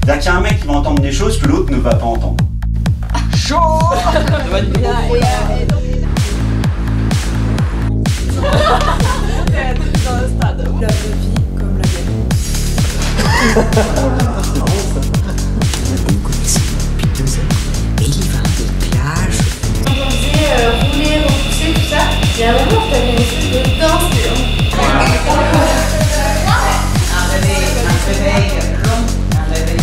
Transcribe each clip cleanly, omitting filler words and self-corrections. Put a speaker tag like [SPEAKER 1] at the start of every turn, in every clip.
[SPEAKER 1] C'est-à-dire qu'il y a un mec qui va entendre des choses que l'autre ne va pas entendre.
[SPEAKER 2] Chaud. Ça va être bien.
[SPEAKER 3] Dans le stade. La vraie vie comme la vie.
[SPEAKER 4] C'est bon ça. On a une connexion depuis 2 heures et il va des plages.
[SPEAKER 5] Quand on faisait rouler, repousser, tout ça, et à un moment, t'avais une espèce de danse.
[SPEAKER 2] Un réveil long, un réveil.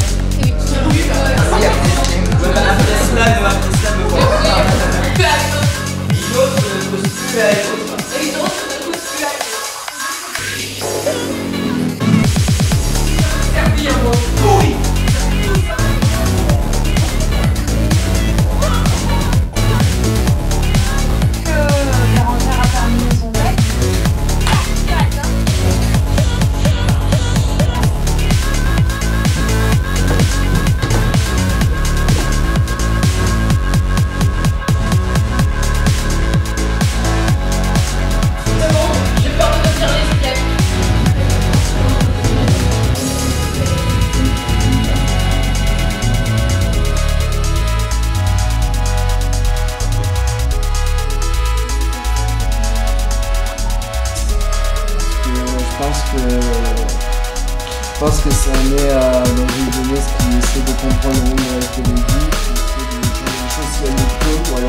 [SPEAKER 6] Je pense que ça naît dans une jeunesse qui essaie de comprendre le monde de la télévision, qui essaie de changer les choses si elle le peut, voilà.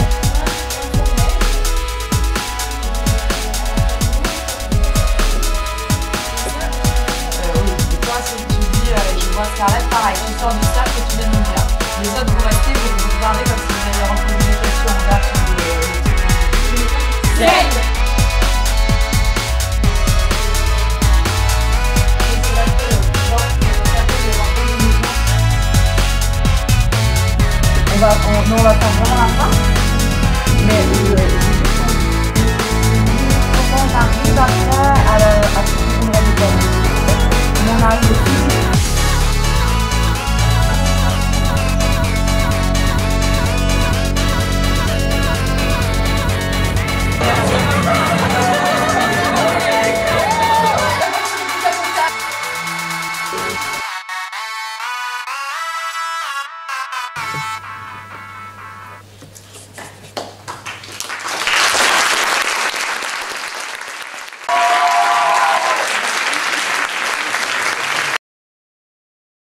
[SPEAKER 3] Toi, ce que tu dis, je vois Scarlett, pareil, tu sors du cercle que tu viens de me dire. Les autres vont rester, vous regardez comme si vous alliez rencontrer des questions. Là, tu...